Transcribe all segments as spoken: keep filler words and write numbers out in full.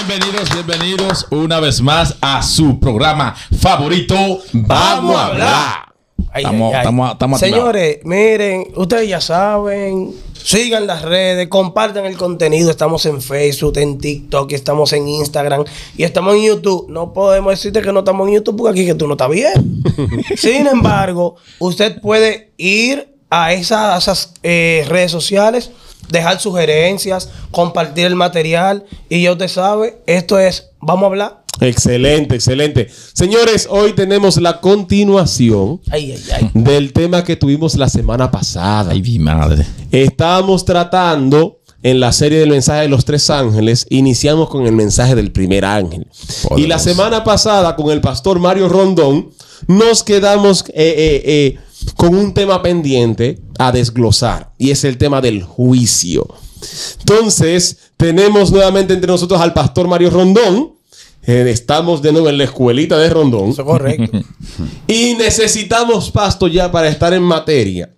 Bienvenidos, bienvenidos una vez más a su programa favorito, Vamos a Hablar. Ay, estamos, ay, ay. estamos, estamos Señores, miren, ustedes ya saben, sigan las redes, compartan el contenido. Estamos en Facebook, en TikTok, estamos en Instagram y estamos en YouTube. No podemos decirte que no estamos en YouTube porque aquí que tú no estás bien. Sin embargo, usted puede ir a esas, a esas eh, redes sociales, dejar sugerencias, compartir el material y ya usted sabe, esto es Vamos a Hablar. Excelente, excelente. Señores, hoy tenemos la continuación ay, ay, ay. del tema que tuvimos la semana pasada. Ay, mi madre. Estábamos tratando en la serie del mensaje de los tres ángeles, iniciamos con el mensaje del primer ángel. Poderoso. Y la semana pasada con el pastor Mario Rondón nos quedamos eh, eh, eh, con un tema pendiente a desglosar y es el tema del juicio. Entonces, tenemos nuevamente entre nosotros al pastor Mario Rondón. Eh, estamos de nuevo en la escuelita de Rondón. Eso es correcto. Y necesitamos, pasto, ya para estar en materia.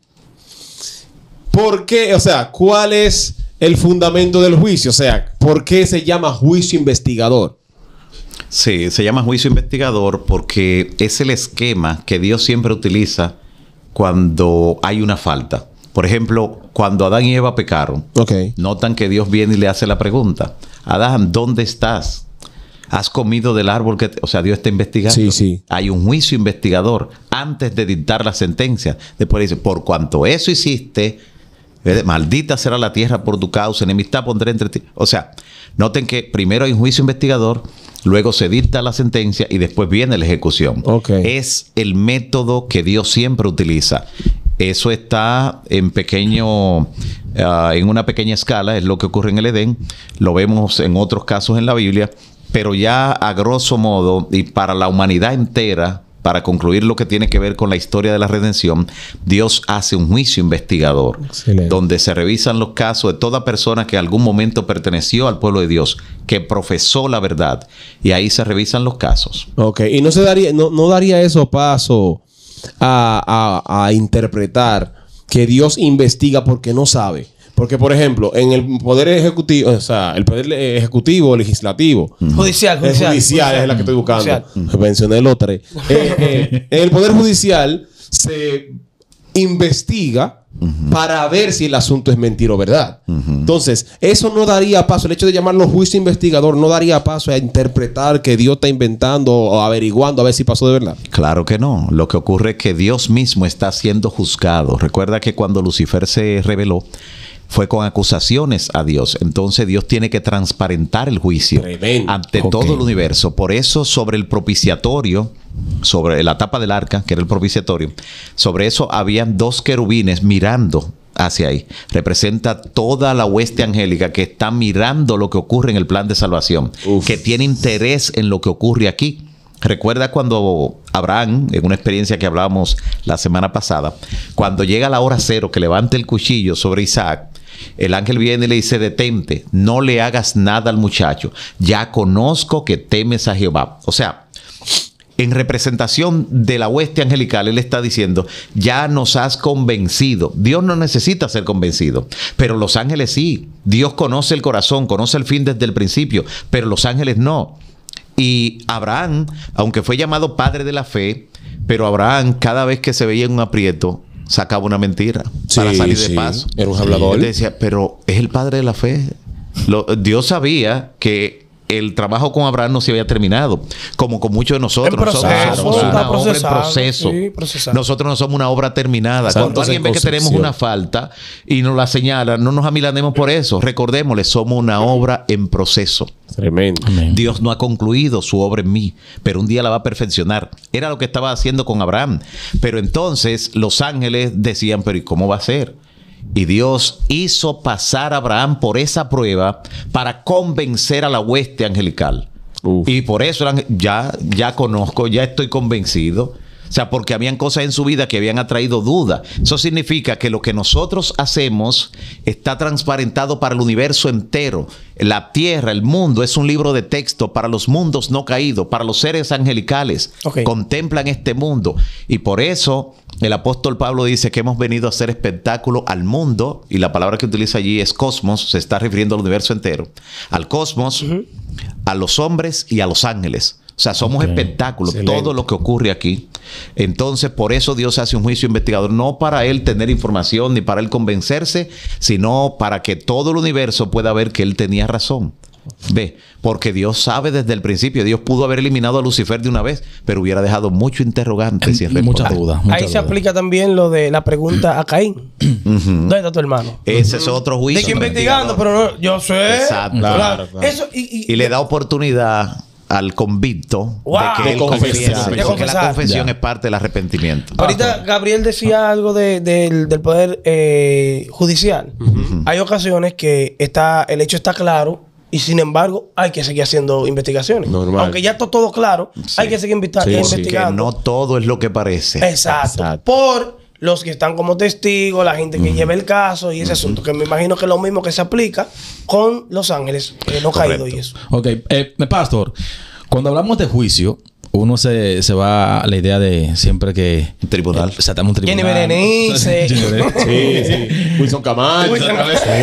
¿Por qué? O sea, ¿cuál es el fundamento del juicio? O sea, ¿por qué se llama juicio investigador? Sí, se llama juicio investigador porque es el esquema que Dios siempre utiliza cuando hay una falta. Por ejemplo, cuando Adán y Eva pecaron, Okay. notan que Dios viene y le hace la pregunta: Adán, ¿dónde estás? ¿Has comido del árbol que...? Te... O sea, Dios está investigando. Sí, sí. Hay un juicio investigador antes de dictar la sentencia. Después dice: por cuanto eso hiciste, eh, maldita será la tierra por tu causa, enemistad pondré entre ti. O sea, noten que primero hay un juicio investigador, luego se dicta la sentencia y después viene la ejecución. Okay. Es el método que Dios siempre utiliza. Eso está en pequeño, uh, en una pequeña escala, es lo que ocurre en el Edén. Lo vemos en otros casos en la Biblia, pero ya a grosso modo y para la humanidad entera, para concluir lo que tiene que ver con la historia de la redención, Dios hace un juicio investigador. Excelente. Donde se revisan los casos de toda persona que en algún momento perteneció al pueblo de Dios, que profesó la verdad, y ahí se revisan los casos. Ok, y no se daría, no, no daría eso paso a, a, a interpretar que Dios investiga porque no sabe. Porque, por ejemplo, en el poder ejecutivo, o sea, el poder ejecutivo, legislativo, Judicial, el judicial. judicial es la que estoy buscando. Judicial. Mencioné el otro. Eh, eh, en el poder judicial se investiga uh-huh. para ver si el asunto es mentira o verdad. Uh-huh. Entonces, eso no daría paso, el hecho de llamarlo juicio investigador no daría paso a interpretar que Dios está inventando o averiguando a ver si pasó de verdad. Claro que no. Lo que ocurre es que Dios mismo está siendo juzgado. Recuerda que cuando Lucifer se rebeló, fue con acusaciones a Dios. Entonces Dios tiene que transparentar el juicio Tremendo. ante okay. todo el universo. Por eso sobre el propiciatorio, sobre la tapa del arca, que era el propiciatorio, sobre eso habían dos querubines mirando hacia ahí. Representa toda la hueste angélica que está mirando lo que ocurre en el plan de salvación, Uf. que tiene interés en lo que ocurre aquí. Recuerda cuando Abraham, en una experiencia que hablábamos la semana pasada, cuando llega la hora cero, que levanta el cuchillo sobre Isaac, el ángel viene y le dice: detente, no le hagas nada al muchacho, ya conozco que temes a Jehová. O sea, en representación de la hueste angelical, él está diciendo: ya nos has convencido. Dios no necesita ser convencido, pero los ángeles sí. Dios conoce el corazón, conoce el fin desde el principio, pero los ángeles no. Y Abraham, aunque fue llamado padre de la fe, pero Abraham cada vez que se veía en un aprieto sacaba una mentira sí, para salir de sí. paso. Era un hablador. Él decía: pero es el padre de la fe. Lo, Dios sabía que el trabajo con Abraham no se había terminado, como con muchos de nosotros. Proceso, nosotros somos una obra en proceso. Sí, nosotros no somos una obra terminada. Cuando alguien ve que tenemos una falta y nos la señala, no nos amilanemos por eso. Recordémosle, somos una obra en proceso. Tremendo. Amén. Dios no ha concluido su obra en mí, pero un día la va a perfeccionar. Era lo que estaba haciendo con Abraham. Pero entonces los ángeles decían: pero ¿y cómo va a ser? Y Dios hizo pasar a Abraham por esa prueba para convencer a la hueste angelical. Uf. Y por eso eran, ya, ya conozco, ya estoy convencido. O sea, porque habían cosas en su vida que habían atraído duda. Eso significa que lo que nosotros hacemos está transparentado para el universo entero. La tierra, el mundo, es un libro de texto para los mundos no caídos, para los seres angelicales. Okay. Contemplan este mundo. Y por eso el apóstol Pablo dice que hemos venido a hacer espectáculo al mundo. Y la palabra que utiliza allí es cosmos. Se está refiriendo al universo entero. Al cosmos, uh-huh. a los hombres y a los ángeles. O sea, somos okay. espectáculos. Excelente. Todo lo que ocurre aquí. Entonces, por eso Dios hace un juicio investigador. No para él tener información ni para él convencerse, sino para que todo el universo pueda ver que él tenía razón. Ve, porque Dios sabe desde el principio. Dios pudo haber eliminado a Lucifer de una vez, pero hubiera dejado mucho interrogante. Sin mucha duda. Mucha Ahí duda. se aplica también lo de la pregunta a Caín. Uh-huh. ¿Dónde está tu hermano? Ese uh-huh. es otro juicio. De que investigando, pero no, yo sé. Exacto. Claro, claro, claro. Eso, y, y, y le da oportunidad al convicto wow. de que de él confiese. confiese, porque la confesión ya. es parte del arrepentimiento. Ahorita Gabriel decía algo de, de, del poder eh, judicial. Uh-huh. Hay ocasiones que está, el hecho está claro y sin embargo hay que seguir haciendo investigaciones. Normal. Aunque ya está todo claro, sí. hay que seguir invita- sí, investigando. Que no todo es lo que parece. Exacto. Exacto. Por los que están como testigos, la gente que uh-huh. lleva el caso y ese uh-huh. asunto, que me imagino que es lo mismo que se aplica con Los Ángeles, eh, no caído y eso. Ok, eh, pastor, cuando hablamos de juicio, uno se, se va a la idea de siempre que... Un tribunal. Eh, o sea, un tribunal. Jenny Berenice. sí, sí. Wilson Camacho. Sí.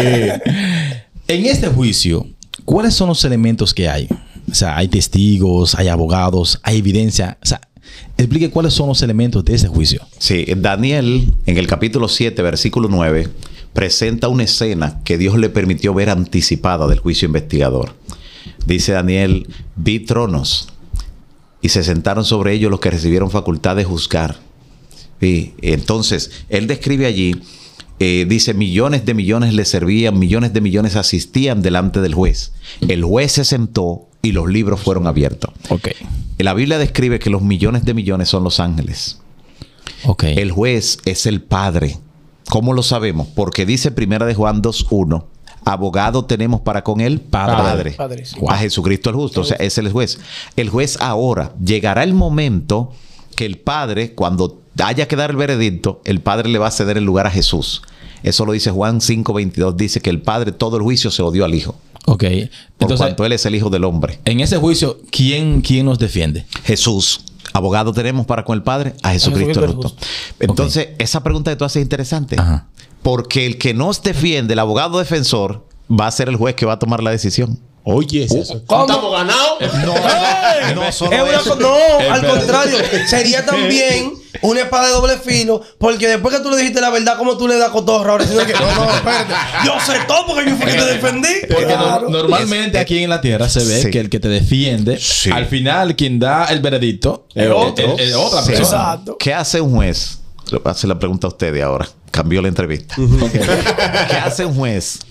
En este juicio, ¿cuáles son los elementos que hay? O sea, hay testigos, hay abogados, hay evidencia. O sea, explique cuáles son los elementos de ese juicio. Sí, Daniel, en el capítulo siete, versículo nueve, presenta una escena que Dios le permitió ver anticipada del juicio investigador. Dice Daniel, vi tronos y se sentaron sobre ellos los que recibieron facultad de juzgar. Y entonces, él describe allí, eh, dice, millones de millones le servían, millones de millones asistían delante del juez. El juez se sentó y los libros fueron abiertos. Okay. La Biblia describe que los millones de millones son los ángeles. Okay. El juez es el Padre. ¿Cómo lo sabemos? Porque dice Primera de Juan dos uno, abogado tenemos para con él, Padre. Padre. Padre sí. A Jesucristo el justo. O sea, es el juez. El juez ahora, llegará el momento que el Padre, cuando haya que dar el veredicto, el Padre le va a ceder el lugar a Jesús. Eso lo dice Juan cinco veintidós. Dice que el Padre, todo el juicio se lo dio al Hijo. Ok. Por Entonces, cuanto Él es el Hijo del hombre. En ese juicio, ¿quién, quién nos defiende? Jesús. Abogado tenemos para con el Padre, a Jesucristo el justo. Entonces, okay. esa pregunta que tú haces es interesante. Ajá. Porque el que nos defiende, el abogado defensor, va a ser el juez que va a tomar la decisión. Oye, ¿es eso? ¿Cómo? ¿Estamos ganados? No, no, no, solo es una, no al contrario. Sería también una espada de doble filo. Porque después que tú le dijiste la verdad, como tú le das cotorra ahora diciendo que no, no, espérate. Yo sé todo porque yo fui que te defendí. Porque claro. no, normalmente es, aquí en la tierra se ve sí. que el que te defiende, sí. al final, quien da el veredicto es otro. Es otra sí. persona. Exacto. ¿Qué hace un juez? Le voy a hacer la pregunta a ustedes ahora. Cambió la entrevista. Okay. ¿Qué hace un juez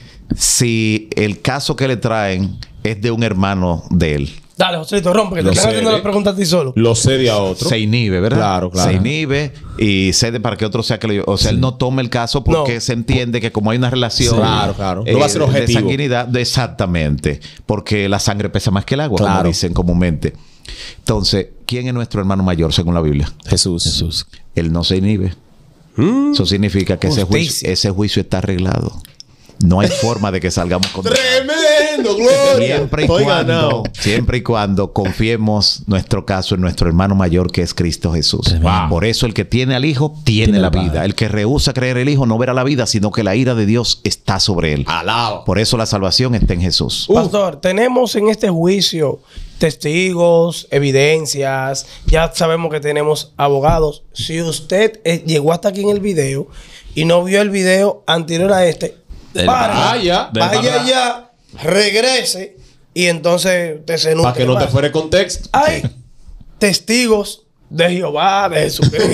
si el caso que le traen es de un hermano de él? Dale, Joselito, rompe, que te están haciendo la pregunta a ti solo. Lo cede a otro. Se inhibe, ¿verdad? Claro, claro. Se inhibe y cede para que otro sea que lo... O sea, sí. él no toma el caso porque no. se entiende que como hay una relación... Sí. Claro, claro. Eh, no va a ser objetivo. De sanguinidad. De, exactamente. Porque la sangre pesa más que el agua, claro. como dicen comúnmente. Entonces, ¿quién es nuestro hermano mayor según la Biblia? Jesús. Jesús. Él no se inhibe. Mm. Eso significa que ese juicio, ese juicio está arreglado. No hay forma de que salgamos con tremendo, gloria. Siempre y, cuando, siempre y cuando confiemos nuestro caso en nuestro hermano mayor que es Cristo Jesús. Wow. Por eso el que tiene al Hijo tiene, tiene la vida. Padre. El que rehúsa creer el Hijo no verá la vida, sino que la ira de Dios está sobre él. Alado. Por eso la salvación está en Jesús. Pastor, uh. tenemos en este juicio testigos, evidencias. Ya sabemos que tenemos abogados. Si usted eh, llegó hasta aquí en el video y no vio el video anterior a este, para, vaya, vaya ya, regrese y entonces te se para que no te fuera el contexto. Hay testigos de Jehová, de Jesucristo.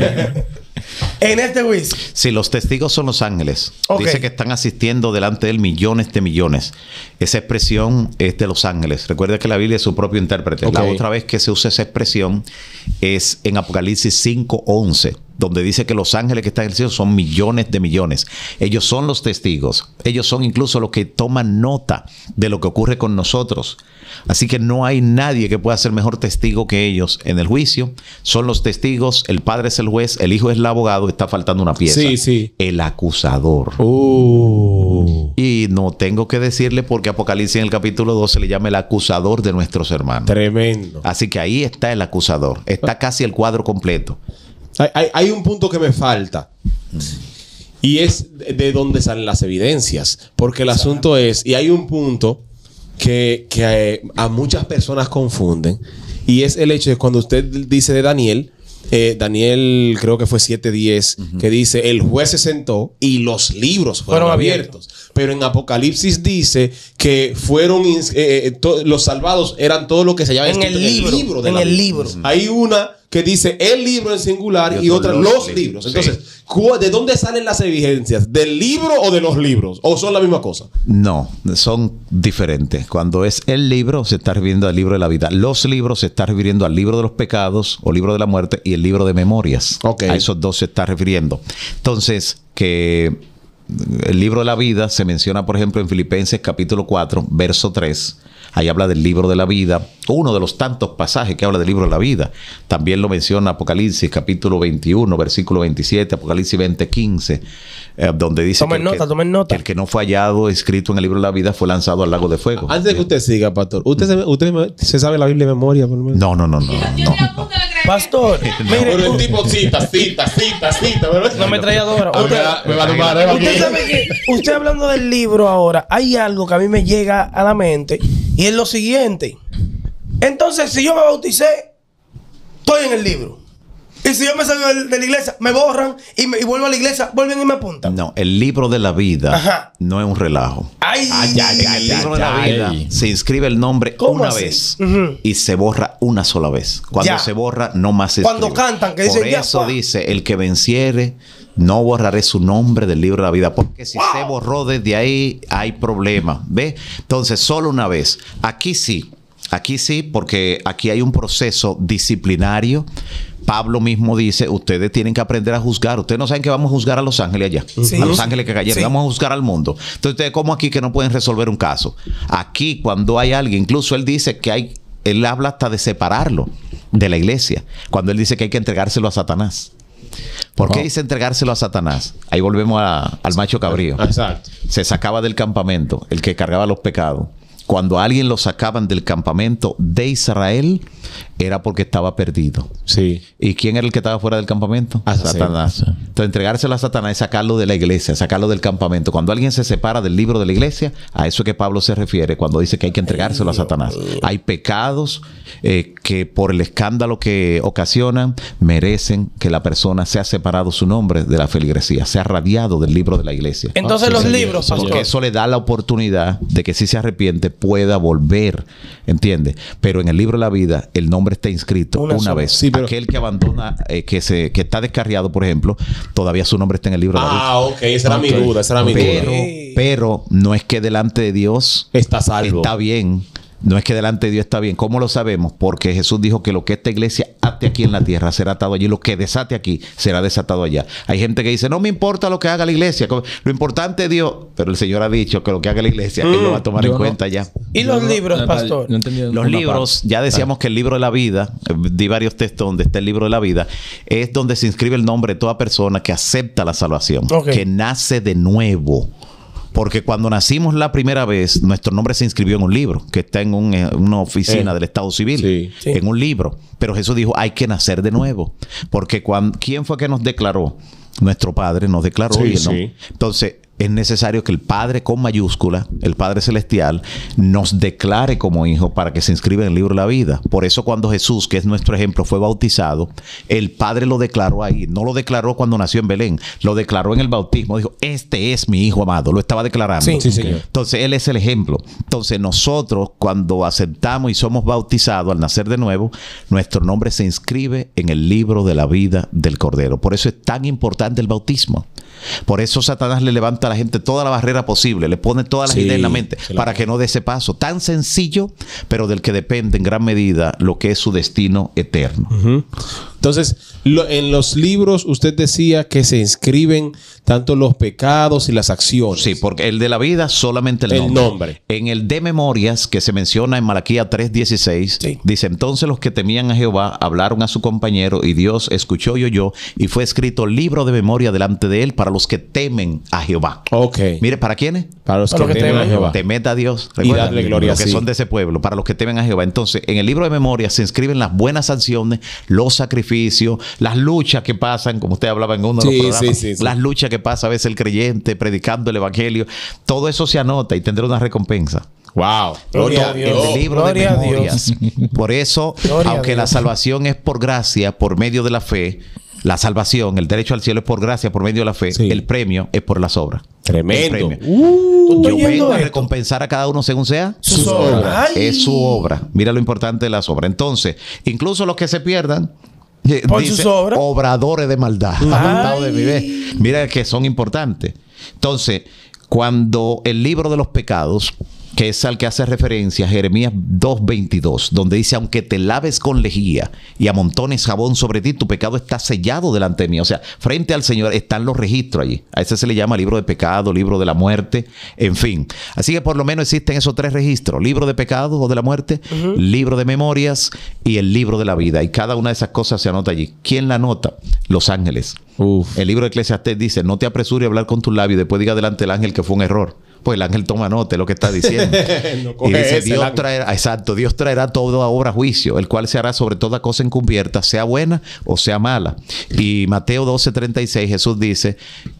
En este juicio. Si los testigos son los ángeles, okay. dice que están asistiendo delante de él millones de millones. Esa expresión es de los ángeles. Recuerda que la Biblia es su propio intérprete. Okay. La otra vez que se usa esa expresión es en Apocalipsis cinco once. donde dice que los ángeles que están en el cielo son millones de millones. Ellos son los testigos. Ellos son incluso los que toman nota de lo que ocurre con nosotros. Así que no hay nadie que pueda ser mejor testigo que ellos en el juicio. Son los testigos, el Padre es el juez, el Hijo es el abogado, está faltando una pieza. Sí, sí. El acusador. Uh. Y no tengo que decirle porque Apocalipsis en el capítulo dos se le llama el acusador de nuestros hermanos. Tremendo. Así que ahí está el acusador. Está casi el cuadro completo. Hay, hay, hay un punto que me falta. Y es de, de dónde salen las evidencias. Porque el asunto es, y hay un punto que, que eh, a muchas personas confunden. Y es el hecho de cuando usted dice de Daniel, eh, Daniel creo que fue siete diez, uh-huh. que dice, el juez se sentó y los libros fueron, fueron abiertos. abiertos. Pero en Apocalipsis dice que fueron eh, eh, to, los salvados eran todo lo que se llama en el libro, el libro de en la el libro. Hay una que dice el libro en singular y, y otra los, los libros. libros. Entonces, sí. ¿de dónde salen las evidencias? ¿Del libro o de los libros? ¿O son la misma cosa? No, son diferentes. Cuando es el libro, se está refiriendo al libro de la vida. Los libros se está refiriendo al libro de los pecados o libro de la muerte y el libro de memorias. Okay. A esos dos se está refiriendo. Entonces, que el libro de la vida se menciona, por ejemplo, en Filipenses capítulo cuatro, verso tres. Ahí habla del libro de la vida. Uno de los tantos pasajes que habla del libro de la vida. También lo menciona Apocalipsis capítulo veintiuno, versículo veintisiete, Apocalipsis veinte, quince, eh, donde dice tomen que, nota, el que, tomen nota. que el que no fue hallado escrito en el libro de la vida fue lanzado al lago de fuego. Antes de que usted siga, pastor, ¿usted, se, usted se sabe la Biblia de memoria? Por lo menos? No, no, no, no. no, no. Pastor, no. Mire, pero el tipo cita, cita, cita, cita. ¿verdad? No me traía ahora. Usted, me va a tomar, ¿eh? Usted sabe que, usted hablando del libro ahora, hay algo que a mí me llega a la mente y es lo siguiente. Entonces, si yo me bauticé, estoy en el libro. Y si yo me salgo de, de la iglesia, me borran y, me, y vuelvo a la iglesia, vuelven y me apuntan. No, el libro de la vida Ajá. no es un relajo. Ay, ay, ay, ay, el libro ay, de la ay, vida ay. se inscribe el nombre una así? vez uh-huh. y se borra una sola vez. Cuando ya. se borra, no más se Cuando escribe. cantan, que Por dicen eso ya, dice, el que venciere, no borraré su nombre del libro de la vida. Porque si wow. se borró desde ahí, hay problema. ¿Ve? Entonces, solo una vez. Aquí sí. Aquí sí, porque aquí hay un proceso disciplinario. Pablo mismo dice, ustedes tienen que aprender a juzgar. Ustedes no saben que vamos a juzgar a los ángeles allá. Sí. A los ángeles que cayeron. Sí. Vamos a juzgar al mundo. Entonces, ustedes como aquí que no pueden resolver un caso. Aquí, cuando hay alguien, incluso él dice que hay, él habla hasta de separarlo de la iglesia. Cuando él dice que hay que entregárselo a Satanás. ¿Por qué wow. dice entregárselo a Satanás? Ahí volvemos a, al macho cabrío. Exacto. Se sacaba del campamento, el que cargaba los pecados. Cuando a alguien lo sacaban del campamento de Israel, era porque estaba perdido. Sí. ¿Y quién era el que estaba fuera del campamento? Ah, Satanás. Sí. Entonces, entregárselo a Satanás es sacarlo de la iglesia, sacarlo del campamento. Cuando alguien se separa del libro de la iglesia, a eso es que Pablo se refiere cuando dice que hay que entregárselo a Satanás. Hay pecados eh, que por el escándalo que ocasionan merecen que la persona sea separado su nombre de la feligresía, sea radiado del libro de la iglesia. Entonces, ah, los sí, libros, sí, porque eso le da la oportunidad de que si se arrepiente pueda volver, ¿entiendes? Pero en el libro de la vida el nombre está inscrito una, una vez. Sí, pero... Aquel que abandona, eh, que se que está descarriado, por ejemplo, todavía su nombre está en el libro de la vida. Ah, ok, esa era okay. mi duda, esa era mi pero, duda. Pero no es que delante de Dios está salvo. Está bien. No es que delante de Dios está bien. ¿Cómo lo sabemos? Porque Jesús dijo que lo que esta iglesia ate aquí en la tierra será atado allí. Lo que desate aquí será desatado allá. Hay gente que dice, no me importa lo que haga la iglesia. Lo importante es Dios. Pero el Señor ha dicho que lo que haga la iglesia, mm. Él lo va a tomar Yo en no. cuenta ya. ¿Y los no, libros, no, pastor? No los libros, parte. ya decíamos ah. que el libro de la vida, di varios textos donde está el libro de la vida, es donde se inscribe el nombre de toda persona que acepta la salvación. Okay. Que nace de nuevo. Porque cuando nacimos la primera vez, nuestro nombre se inscribió en un libro, que está en un, en una oficina eh, del Estado Civil, sí, sí. en un libro. Pero Jesús dijo, hay que nacer de nuevo. Porque cuando, ¿quién fue que nos declaró? Nuestro Padre nos declaró. Sí, y sí. ¿no? Entonces, es necesario que el Padre con mayúscula, el Padre Celestial, nos declare como hijo para que se inscriba en el libro de la vida. Por eso cuando Jesús, que es nuestro ejemplo, fue bautizado, el Padre lo declaró ahí. No lo declaró cuando nació en Belén, lo declaró en el bautismo. Dijo, este es mi hijo amado. Lo estaba declarando. Sí, sí, señor. Entonces, Él es el ejemplo. Entonces, nosotros cuando aceptamos y somos bautizados al nacer de nuevo, nuestro nombre se inscribe en el libro de la vida del Cordero. Por eso es tan importante el bautismo. Por eso Satanás le levanta a la gente toda la barrera posible, le pone todas las sí, ideas en la mente claro. para que no dé ese paso tan sencillo, pero del que depende en gran medida lo que es su destino eterno. Uh-huh. Entonces, lo- en los libros usted decía que se inscriben tanto los pecados y las acciones. Sí, porque el de la vida solamente el, El nombre. nombre. En el de memorias, que se menciona en Malaquía tres dieciséis, Sí. dice, entonces los que temían a Jehová hablaron a su compañero y Dios escuchó y oyó y fue escrito libro de memoria delante de él para los que temen a Jehová. Ok. Mire, ¿para quiénes? Para los Para que los que temen a temen. Jehová. Temed a Dios. Y Recuerda, darle gloria, los que sí. son de ese pueblo, para los que temen a Jehová. Entonces, en el libro de memoria se inscriben las buenas sanciones, los sacrificios, las luchas que pasan, como usted hablaba en uno de Sí, los programas, sí, sí, sí. las luchas que pasa a veces el creyente predicando el evangelio. Todo eso se anota y tendrá una recompensa. Wow. Gloria a Gloria Dios. a El libro Gloria de a Dios. memorias. Por eso, Gloria a aunque la Dios. salvación es por gracia, por medio de la fe, la salvación, el derecho al cielo es por gracia, por medio de la fe, Sí. el premio es por las obras. Tremendo. El premio. ¿Tú estás Yo oyendo vengo a esto? recompensar a cada uno según sea Sus Sus obras. obras. Ay. es su obra. Mira lo importante de las obras. Entonces, incluso los que se pierdan, eh, Por dice, sus obras. obradores de maldad. Apartado de mi vez. Mira que son importantes. Entonces, cuando el libro de los pecados, que es al que hace referencia Jeremías dos veintidós, donde dice, aunque te laves con lejía y amontones jabón sobre ti, tu pecado está sellado delante de mí. O sea, frente al Señor están los registros allí. A ese se le llama libro de pecado, libro de la muerte, en fin. Así que por lo menos existen esos tres registros: libro de pecado o de la muerte, libro de memorias y el libro de la vida. Y cada una de esas cosas se anota allí. ¿Quién la anota? Los ángeles. Uf. El libro de Eclesiastés dice, no te apresures a hablar con tus labios y después diga delante del ángel que fue un error. Pues el ángel toma nota de lo que está diciendo. No Y coge dice, ese, el Dios ángel. traerá, exacto, Dios traerá toda obra a juicio, el cual se hará sobre toda cosa encubierta, sea buena o sea mala. Y Mateo doce treinta y seis, Jesús dice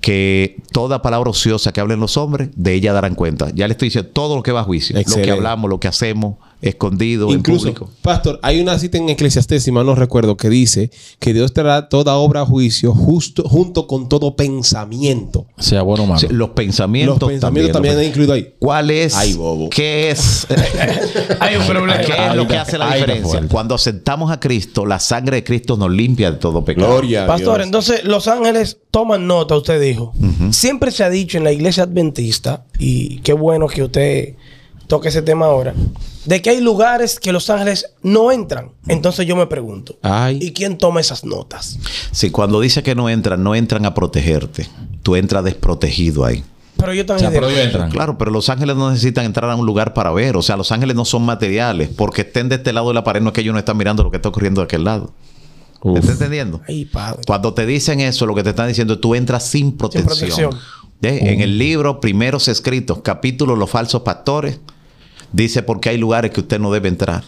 que toda palabra ociosa que hablen los hombres, de ella darán cuenta. Ya le estoy diciendo todo lo que va a juicio. Lo Excelente. que hablamos, lo que hacemos, escondido, Incluso, en público. pastor, hay una cita en Eclesiastés, si mal no recuerdo, que dice que Dios traerá toda obra a juicio justo, junto con todo pensamiento. Sea bueno o malo. Sí, los pensamientos, Los pensamientos también los- han incluido ahí. ¿Cuál es? Ay, bobo. ¿Qué es? Hay un problema. ¿Qué es Ahí lo está- que hace la ahí está diferencia? fuerte. Cuando aceptamos a Cristo, la sangre de Cristo nos limpia de todo pecado. Gloria a Pastor, Dios. entonces los ángeles toman nota, usted dijo. Siempre se ha dicho en la iglesia adventista, y qué bueno que usted toque ese tema ahora, de que hay lugares que los ángeles no entran. Entonces yo me pregunto, Ay. ¿y quién toma esas notas? Sí, cuando dice que no entran, no entran a protegerte. Tú entras desprotegido ahí. Pero yo O también... sea, pero ellos entran. Claro, pero los ángeles no necesitan entrar a un lugar para ver. O sea, los ángeles no son materiales. Porque estén de este lado de la pared, no es que ellos no están mirando lo que está ocurriendo de aquel lado. ¿Me Uf. estás entendiendo? Ay, padre. Cuando te dicen eso, lo que te están diciendo es tú entras sin protección. protección. ¿Eh? En el libro, primeros escritos, capítulo Los falsos pastores, dice porque hay lugares que usted no debe entrar.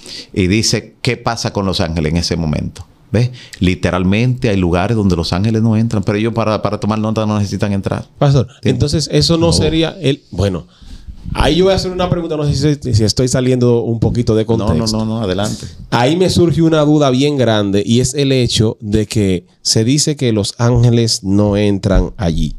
Y dice qué pasa con los ángeles en ese momento. ¿Ves? Literalmente hay lugares donde los ángeles no entran, pero ellos para, para tomar nota no necesitan entrar. Pastor, entonces eso no, sería el... Bueno, ahí yo voy a hacer una pregunta, no sé si, si estoy saliendo un poquito de No, contexto. no, no, no, adelante. Ahí me surge una duda bien grande y es el hecho de que se dice que los ángeles no entran allí.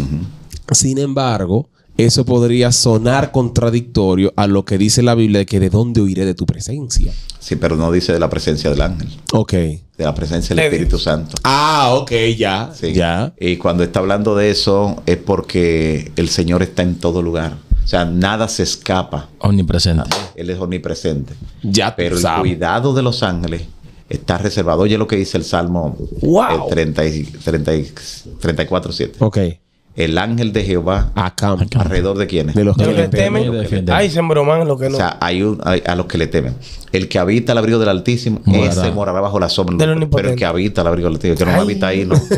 Sin embargo, eso podría sonar contradictorio a lo que dice la Biblia de que de dónde huiré de tu presencia. Sí, pero no dice de la presencia del ángel, Ok. de la presencia del De Espíritu Santo. Ah, ok, ya. Sí. Ya. Y cuando está hablando de eso es porque el Señor está en todo lugar. O sea, nada se escapa. Omnipresente. Él es omnipresente. Ya tú Pero el sabes. cuidado de los ángeles está reservado. Oye lo que dice el Salmo Wow. eh, treinta y- treinta y- treinta y cuatro siete. Ok. El ángel de Jehová, Acampa. ¿alrededor de quiénes? De los De que los que le temen. temen y defienden. Ay, se embroman lo que O no. sea, hay, un- hay- a los que le temen. El que habita el abrigo del Altísimo, Morará. ese morará bajo la sombra. Del Pero Omnipotente. el que habita el abrigo del Altísimo, el que no Ay. habita ahí, no. Eso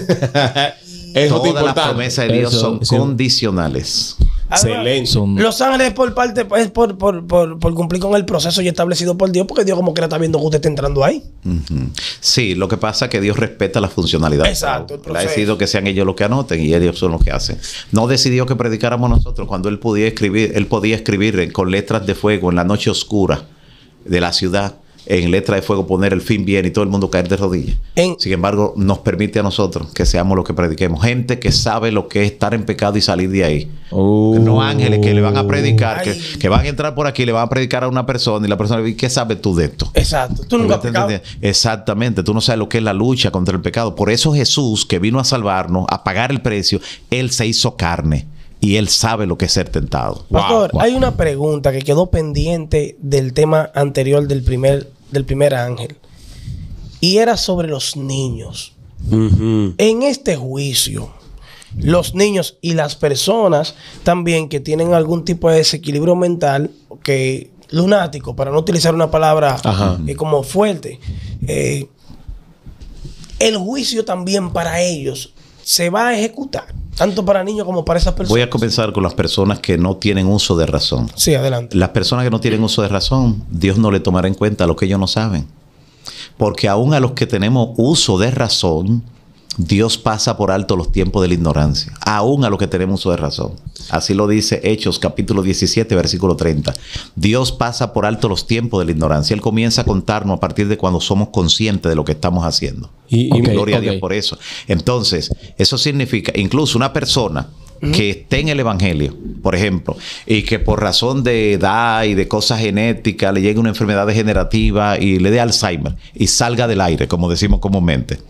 es Todas las importante. promesas de Dios Eso, son sí. condicionales. Excelente. Son- Los ángeles por parte es por, por, por, por cumplir con el proceso ya establecido por Dios, porque Dios como que le está viendo que usted está entrando ahí. Ujú. Sí, lo que pasa es que Dios respeta la funcionalidad. Exacto, el Él ha proceso. decidido que sean ellos los que anoten y ellos son los que hacen. No decidió que predicáramos nosotros cuando él podía escribir, él podía escribir en- con letras de fuego en la noche oscura de la ciudad, en letra de fuego poner el fin bien y todo el mundo caer de rodillas. En- Sin embargo, nos permite a nosotros que seamos los que prediquemos. Gente que sabe lo que es estar en pecado y salir de ahí. Oh. No ángeles que le van a predicar, que, Ay. que van a entrar por aquí, le van a predicar a una persona y la persona le dice, ¿qué sabes tú de esto? Exacto. Tú nunca has ¿Me pecado. entiendes? Exactamente, tú no sabes lo que es la lucha contra el pecado. Por eso Jesús, que vino a salvarnos, a pagar el precio, Él se hizo carne y Él sabe lo que es ser tentado. Pastor, wow. hay una pregunta que quedó pendiente del tema anterior del primer, del primer ángel. y era sobre los niños. Ujú. En este juicio, los niños y las personas también que tienen algún tipo de desequilibrio mental, que lunático, para no utilizar una palabra eh, como fuerte, eh, el juicio también para ellos se va a ejecutar, tanto para niños como para esas personas. Voy a comenzar con las personas que no tienen uso de razón. Sí, adelante. Las personas que no tienen uso de razón, Dios no le tomará en cuenta lo que ellos no saben. Porque aún a los que tenemos uso de razón, Dios pasa por alto los tiempos de la ignorancia. Aún a los que tenemos uso de razón. Así lo dice Hechos capítulo diecisiete, versículo treinta. Dios pasa por alto los tiempos de la ignorancia. Él comienza a contarnos a partir de cuando somos conscientes de lo que estamos haciendo. Y, y okay, gloria okay. a Dios por eso. Entonces, eso significa, incluso una persona que esté en el evangelio, por ejemplo, y que por razón de edad y de cosas genéticas le llegue una enfermedad degenerativa y le dé Alzheimer y salga del aire, como decimos comúnmente,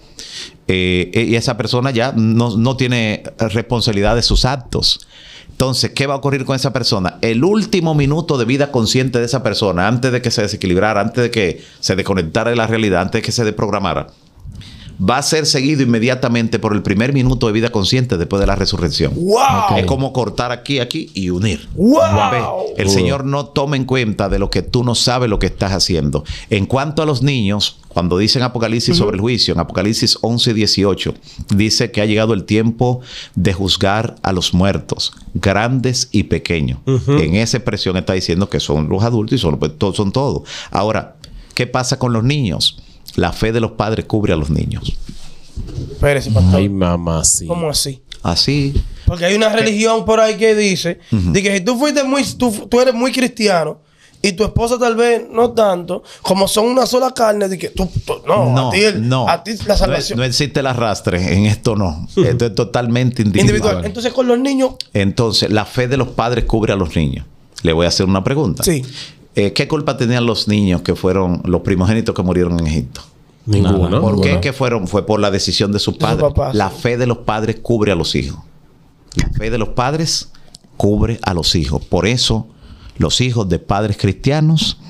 eh, y esa persona ya no, no tiene responsabilidad de sus actos. Entonces, ¿qué va a ocurrir con esa persona? El último minuto de vida consciente de esa persona, antes de que se desequilibrara, antes de que se desconectara de la realidad, antes de que se desprogramara, va a ser seguido inmediatamente por el primer minuto de vida consciente después de la resurrección. ¡Wow! Es como cortar aquí, aquí y unir. ¡Wow! El wow. Señor no toma en cuenta de lo que tú no sabes lo que estás haciendo. En cuanto a los niños, cuando dicen Apocalipsis uh-huh. sobre el juicio, en Apocalipsis once, dieciocho, dice que ha llegado el tiempo de juzgar a los muertos, grandes y pequeños. Uh-huh. En esa expresión está diciendo que son los adultos y son, pues, todos, son todos. Ahora, ¿qué pasa con los niños? La fe de los padres cubre a los niños. Espérese, pastor. Ay, mamá, sí. ¿Cómo así? Así. Porque hay una religión por ahí que dice uh-huh. de que si tú fuiste muy, tú, tú eres muy cristiano y tu esposa tal vez no tanto, como son una sola carne, de que tú, tú no, no, a ti, el, no, a ti la salvación. No, no existe el arrastre, en esto no. Esto es totalmente individual. individual. Entonces con los niños. Entonces, la fe de los padres cubre a los niños. Le voy a hacer una pregunta. Sí. Eh, ¿Qué culpa tenían los niños que fueron los primogénitos que murieron en Egipto? Ninguno. ¿Por qué Ninguno. que fueron? Fue por la decisión de sus De padres. su papá, la sí. fe de los padres cubre a los hijos. La fe de los padres cubre a los hijos. Por eso, los hijos de padres cristianos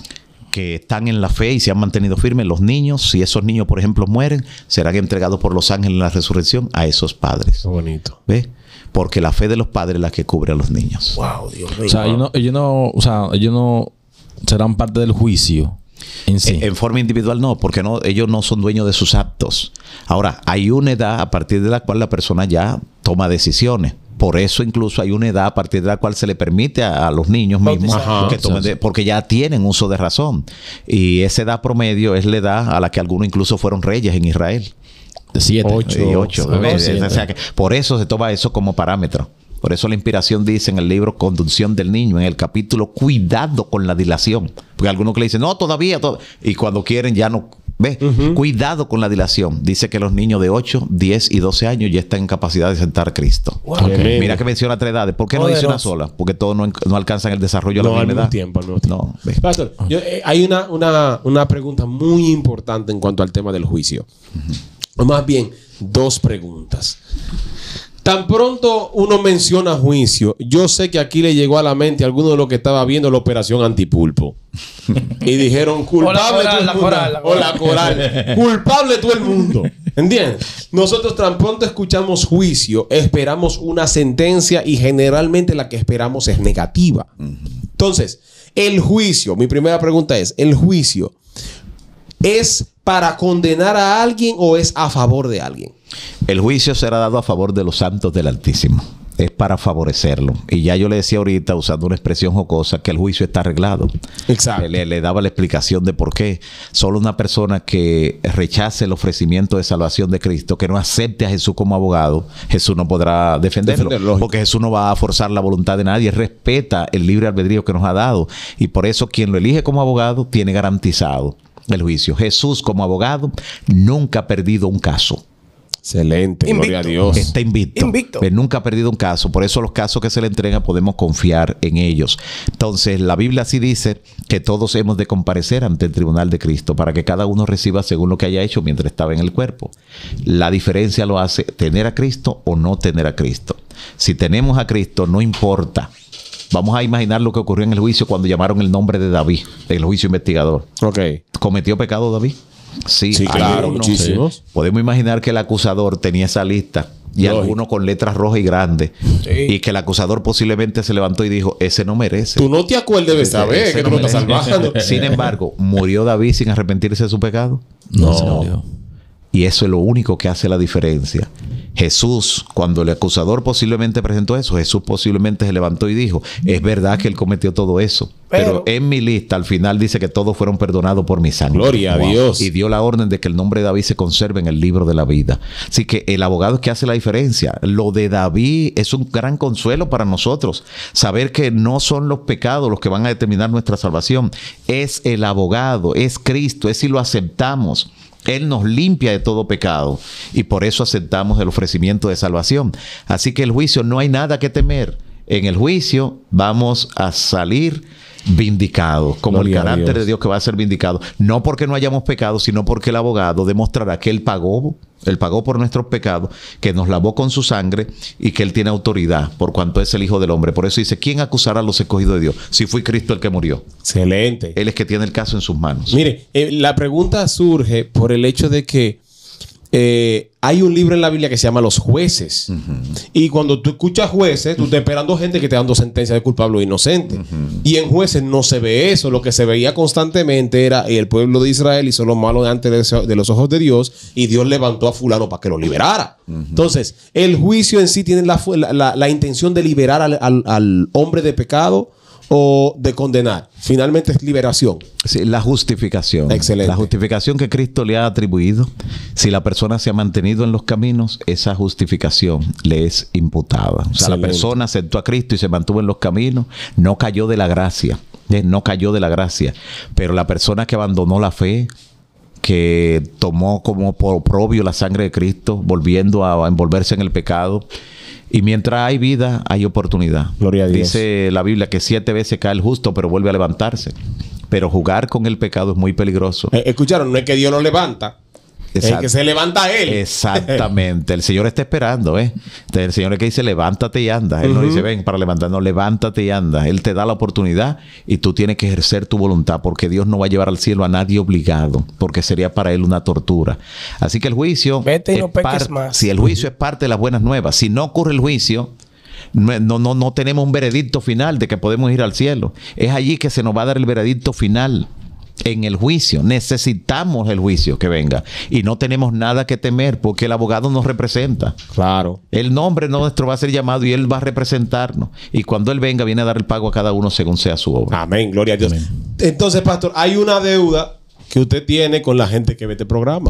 que están en la fe y se han mantenido firmes, los niños, si esos niños, por ejemplo, mueren, serán entregados por los ángeles en la resurrección a esos padres. Qué bonito. ¿Ves? Porque la fe de los padres es la que cubre a los niños. Wow, Dios mío. O sea, ellos no, ellos no, o sea, ellos no serán parte del juicio en sí. En, en forma individual no, porque no, ellos no son dueños de sus actos. Ahora, hay una edad a partir de la cual la persona ya toma decisiones. Por eso incluso hay una edad a partir de la cual se le permite a, a los niños mismos Ajá, que tomen de, porque ya tienen uso de razón. Y esa edad promedio es la edad a la que algunos incluso fueron reyes en Israel. De siete. Ocho. Y ocho. Oh, ¿Ves? siete. O sea que por eso se toma eso como parámetro. Por eso la inspiración dice en el libro Conducción del Niño, en el capítulo Cuidado con la dilación. Porque algunos que le dicen, no, todavía, to-". y cuando quieren ya no. ¿Ves? Uh-huh. Cuidado con la dilación. Dice que los niños de ocho, diez y doce años ya están en capacidad de sentar a Cristo. Wow. Okay. Mira que menciona tres edades. ¿Por qué no dice una sola? Porque todos no, no alcanzan el desarrollo a la No, al misma mismo edad. tiempo, al mismo tiempo. No, ¿ves? Pastor, yo, eh, hay una, una, una pregunta muy importante en cuanto al tema del juicio. Uh-huh. O más bien, dos preguntas. Tan pronto uno menciona juicio, yo sé que aquí le llegó a la mente a alguno de los que estaba viendo la operación Antipulpo. Y dijeron, culpable todo el la mundo. coral, la O la coral. Culpable todo el mundo. ¿Entiendes? Nosotros tan pronto escuchamos juicio, esperamos una sentencia y generalmente la que esperamos es negativa. Entonces, el juicio, mi primera pregunta es, ¿el juicio es para condenar a alguien o es a favor de alguien? El juicio será dado a favor de los santos del Altísimo. Es para favorecerlo. Y ya yo le decía ahorita, usando una expresión jocosa, que el juicio está arreglado. Exacto. Le, le daba la explicación de por qué. Solo una persona que rechace el ofrecimiento de salvación de Cristo, que no acepte a Jesús como abogado, Jesús no podrá defenderlo. defenderlo porque Jesús no va a forzar la voluntad de nadie. Respeta el libre albedrío que nos ha dado. Y por eso quien lo elige como abogado tiene garantizado el juicio. Jesús como abogado nunca ha perdido un caso. Excelente, Invicto. gloria a Dios. Está invicto. Invicto. Pero nunca ha perdido un caso. Por eso los casos que se le entregan podemos confiar en ellos. Entonces, la Biblia sí dice que todos hemos de comparecer ante el tribunal de Cristo para que cada uno reciba según lo que haya hecho mientras estaba en el cuerpo. La diferencia lo hace tener a Cristo o no tener a Cristo. Si tenemos a Cristo, no importa. Vamos a imaginar lo que ocurrió en el juicio cuando llamaron el nombre de David, el juicio investigador. Ok. ¿Cometió pecado David? Sí, Sí, claro, algunos. muchísimos. Podemos imaginar que el acusador tenía esa lista y Lógico. algunos con letras rojas y grandes. Sí. Y que el acusador posiblemente se levantó y dijo, ese no merece. Tú no te acuerdes de saber Ese que tú no lo estás merece". salvando. Sin embargo, ¿murió David sin arrepentirse de su pecado? No, No. se murió. Y eso es lo único que hace la diferencia. Jesús, cuando el acusador posiblemente presentó eso, Jesús posiblemente se levantó y dijo, es verdad que él cometió todo eso. Pero, Pero- en mi lista al final dice que todos fueron perdonados por mi sangre. Gloria a Dios. Y dio la orden de que el nombre de David se conserve en el libro de la vida. Así que el abogado es que hace la diferencia. Lo de David es un gran consuelo para nosotros. Saber que no son los pecados los que van a determinar nuestra salvación. Es el abogado, es Cristo, es si lo aceptamos. Él nos limpia de todo pecado y por eso aceptamos el ofrecimiento de salvación. Así que el juicio no hay nada que temer. En el juicio vamos a salir vindicados, como Gloria el a carácter Dios. de Dios que va a ser vindicado. No porque no hayamos pecado, sino porque el abogado demostrará que Él pagó, Él pagó por nuestros pecados, que nos lavó con su sangre y que Él tiene autoridad por cuanto es el Hijo del Hombre. Por eso dice, ¿quién acusará a los escogidos de Dios? Si fue Cristo el que murió. Excelente. Él es que tiene el caso en sus manos. Mire, eh, la pregunta surge por el hecho de que eh, hay un libro en la Biblia que se llama Los Jueces. Y cuando tú escuchas jueces, tú estás esperando gente que te dando sentencia de culpable o inocente. Y en jueces no se ve eso. Lo que se veía constantemente era el pueblo de Israel hizo lo malo delante de, de los ojos de Dios y Dios levantó a fulano para que lo liberara. Entonces, el juicio en sí tiene la, fu- la, la- la intención de liberar al, al- al hombre de pecado o de condenar. Finalmente es liberación. Sí, la justificación. Excelente. La justificación que Cristo le ha atribuido, si la persona se ha mantenido en los caminos, esa justificación le es imputada. O sea, Excelente. la persona aceptó a Cristo y se mantuvo en los caminos, no cayó de la gracia. ¿eh? No cayó de la gracia. Pero la persona que abandonó la fe, que tomó como por oprobio la sangre de Cristo, volviendo a, a envolverse en el pecado. Y mientras hay vida, hay oportunidad. Gloria a Dios. Dice la Biblia que siete veces cae el justo, pero vuelve a levantarse. Pero jugar con el pecado es muy peligroso. Eh, Escucharon, no es que Dios lo levanta. Es Exacto. que se levanta él. Exactamente. El Señor está esperando, ¿eh? Entonces, el Señor es que dice, levántate y anda. Él no dice, ven para levantar. No, levántate y anda. Él te da la oportunidad y tú tienes que ejercer tu voluntad porque Dios no va a llevar al cielo a nadie obligado porque sería para él una tortura. Así que el juicio... Vete y es no peques par- más. Si el juicio es parte de las buenas nuevas. Si no ocurre el juicio... No, no, no, no tenemos un veredicto final de que podemos ir al cielo. Es allí que se nos va a dar el veredicto final. En el juicio. Necesitamos el juicio que venga. Y no tenemos nada que temer porque el abogado nos representa. Claro. El nombre nuestro va a ser llamado y él va a representarnos. Y cuando él venga, viene a dar el pago a cada uno según sea su obra. Amén, gloria a Dios. Amén. Entonces, pastor, hay una deuda que usted tiene con la gente que ve este programa.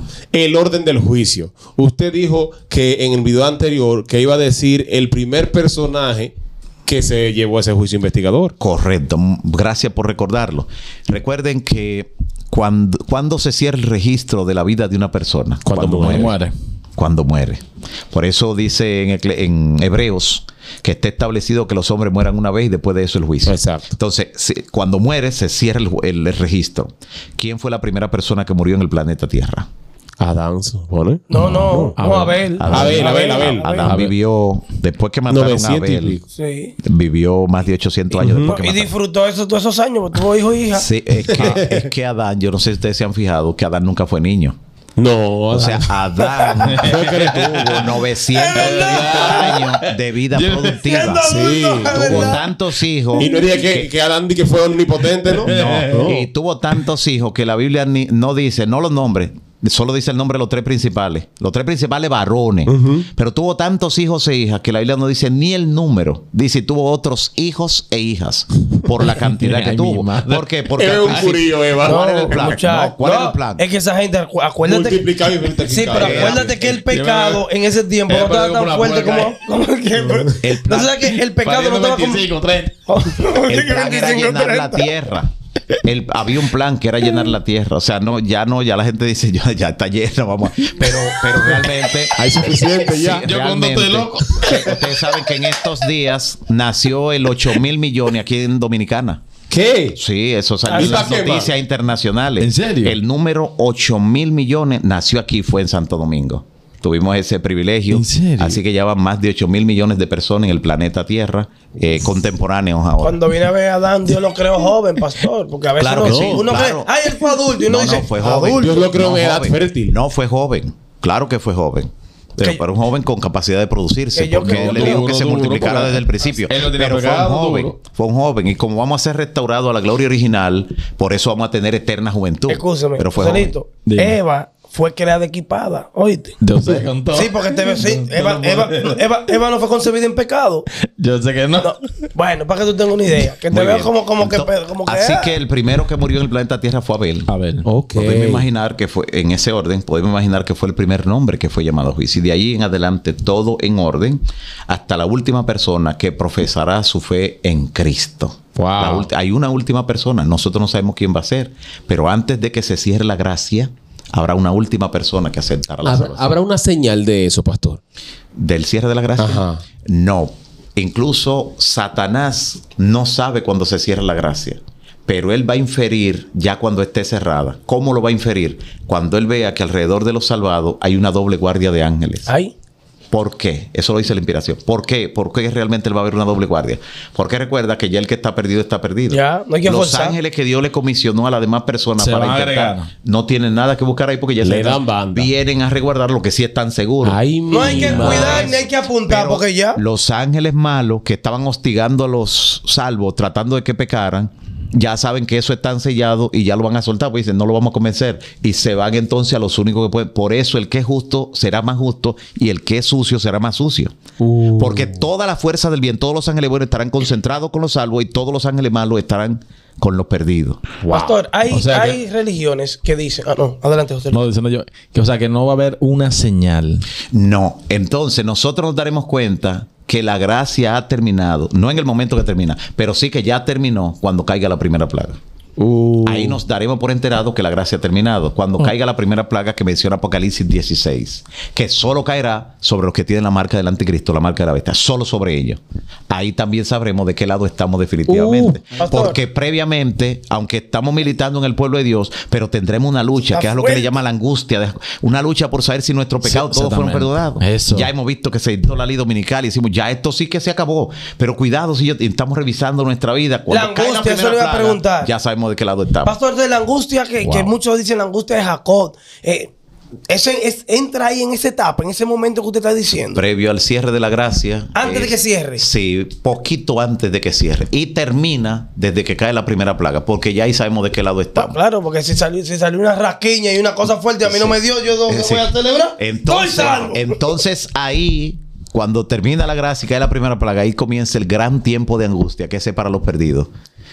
El orden del juicio. Usted dijo que en el video anterior que iba a decir el primer personaje que se llevó a ese juicio investigador. Correcto. M- Gracias por recordarlo. Recuerden que cuando, cuando se cierra el registro de la vida de una persona. Cuando Cuando muere. Cuando muere. Por eso dice en, Ecle- en Hebreos que está establecido que los hombres mueran una vez y después de eso el juicio. Exacto. Entonces, si- cuando muere, se cierra el, ju- el- el registro. ¿Quién fue la primera persona que murió en el planeta Tierra? Adán, ¿se supone? No, no, no, Abel. Abel, Abel, Abel. Adán Abel. vivió, después que mataron a novecientos y Abel, pico. Sí. vivió más de ochocientos años después que Y mataron. disfrutó eso todos esos años, porque tuvo hijo y hija. Sí, es que, es que Adán, yo no sé si ustedes se han fijado que Adán nunca fue niño. No, O sea, Adán tuvo novecientos treinta años de vida productiva. Sí, Tuvo tantos hijos. y no diría que, que Adán di que fue omnipotente, ¿no? No, y tuvo tantos hijos que la Biblia ni- no dice, no los nombres, solo dice el nombre de los tres principales. Los tres principales varones. Pero tuvo tantos hijos e hijas que la Biblia no dice ni el número. Dice, tuvo otros hijos e hijas por la cantidad que Ay, mi tuvo. madre. ¿Por qué? Porque Es al un principio- curillo, Eva. ¿Cuál era el plan? muchacho, No, ¿cuál era no, el plan? Es que esa gente, acu- acuérdate. Multiplicar y multiplicar. Sí, pero Eh, acuérdate que el pecado en ese tiempo Eh, no estaba pero tan como la fuerte como, puerca, como que. El No plan- sabes que el pecado no estaba como. veinticinco, treinta. El plan era llenar la tierra. El- había un plan que era llenar la tierra. O sea, no, ya no, ya la gente dice, ya, ya está llena, vamos. a- Pero, pero realmente. Hay suficiente ya. Yo cuando estoy loco. eh, Ustedes saben que en estos días nació el ocho mil millones aquí en Dominicana. ¿Qué? Sí, eso salió ¿Y en las pa' qué, noticias man? internacionales. ¿En serio? El número ocho mil millones nació aquí, fue en Santo Domingo. Tuvimos ese privilegio. ¿En serio? Así que ya van más de ocho mil millones de personas en el planeta Tierra eh, contemporáneos ahora. Cuando viene a ver a Adán, Dios lo creó joven, pastor. Porque a veces Claro uno, que sí, uno claro. cree, ay, él fue adulto. Y uno No, dice, no, fue joven. adulto. Dios lo creó No en edad joven. fértil. No fue joven. Claro que fue joven. Pero, Que- pero un joven con capacidad de producirse. Que yo porque creo- él le dijo que duro, se duro, multiplicara porque- desde el principio. Él no tenía pero fue pecado, un joven. duro. Fue un joven. Y como vamos a ser restaurados a la gloria original, por eso vamos a tener eterna juventud. Escúchame, Pero fue joven. Joselito, Dime. Eva fue creada equipada, ¿oíste? Yo sé con todo. Sí, porque te ve, sí, No, Eva, no, no, Eva, no. Eva, Eva no fue concebida en pecado. Yo sé que no. No. Bueno, para que tú tengas una idea. Que te Muy veo bien. como, como que... Entonces, Como que así ah. que el primero que murió en el planeta Tierra fue Abel. A ver. Ok. Podemos imaginar que fue, en ese orden, podemos imaginar que fue el primer nombre que fue llamado a juicio. Y de ahí en adelante, todo en orden, hasta la última persona que profesará su fe en Cristo. Wow. La ulti- hay una última persona, nosotros no sabemos quién va a ser, pero antes de que se cierre la gracia, habrá una última persona que aceptará la ¿Habrá, salvación. habrá una señal de eso, pastor? ¿Del cierre de la gracia? Ajá. No. Incluso Satanás no sabe cuándo se cierra la gracia. Pero él va a inferir ya cuando esté cerrada. ¿Cómo lo va a inferir? Cuando él vea que alrededor de los salvados hay una doble guardia de ángeles. Ay. ¿Por qué? Eso lo dice la inspiración. ¿Por qué? ¿Por qué realmente él va a haber una doble guardia? Porque recuerda que ya el que está perdido está perdido. Ya, no hay que Los forzar. ángeles que Dios le comisionó a las demás personas Se para van a intentar, agregar. no tienen nada que buscar ahí porque ya Le se dan banda. vienen a resguardar lo que sí están seguros. Ay, No hay que mi cuidar madre. ni hay que apuntar Pero porque ya... los ángeles malos que estaban hostigando a los salvos, tratando de que pecaran, ya saben que eso está sellado y ya lo van a soltar, pues dicen, no lo vamos a convencer. Y se van entonces a los únicos que pueden. Por eso el que es justo será más justo y el que es sucio será más sucio. Uh. Porque toda la fuerza del bien, todos los ángeles buenos estarán concentrados con los salvos y todos los ángeles malos estarán con los perdidos. Pastor, hay, O sea que- hay religiones que dicen... Ah, no. Adelante, José. No, diciendo yo. Que, o sea, que no va a haber una señal. No. Entonces nosotros nos daremos cuenta que la gracia ha terminado. No en el momento que termina, pero sí que ya terminó cuando caiga la primera plaga. Uh. Ahí nos daremos por enterados que la gracia ha terminado. Cuando caiga la primera plaga que menciona Apocalipsis dieciséis. Que solo caerá sobre los que tienen la marca del anticristo, la marca de la bestia. Solo sobre ellos. Ahí también sabremos de qué lado estamos definitivamente. Uh, pastor. Porque previamente, aunque estamos militando en el pueblo de Dios, pero tendremos una lucha, Está que es lo que fuerte. le llama la angustia. De, una lucha por saber si nuestros pecados Sí, todos fueron exactamente. perdonados. Eso. Ya hemos visto que se editó la ley dominical y decimos, ya esto sí que se acabó. Pero cuidado si yo, estamos revisando nuestra vida. Cuando La cae angustia, eso primera le iba a plaga, preguntar. ya sabemos de qué lado estamos. Pastor, de la angustia que, Wow. que muchos dicen la angustia de Jacob. Eh, ese es, entra ahí en esa etapa, en ese momento que usted está diciendo. Previo al cierre de la gracia. Antes de que cierre. Sí, poquito antes de que cierre. Y termina desde que cae la primera plaga, porque ya ahí sabemos de qué lado Ah, estamos. claro, porque si salió, si salió una rasquiña y una cosa fuerte, a mí no Sí. me dio, yo no Eh, me sí. voy a celebrar. Entonces, Estoy salvo. entonces ahí, cuando termina la gracia y cae la primera plaga, ahí comienza el gran tiempo de angustia, que es para los perdidos.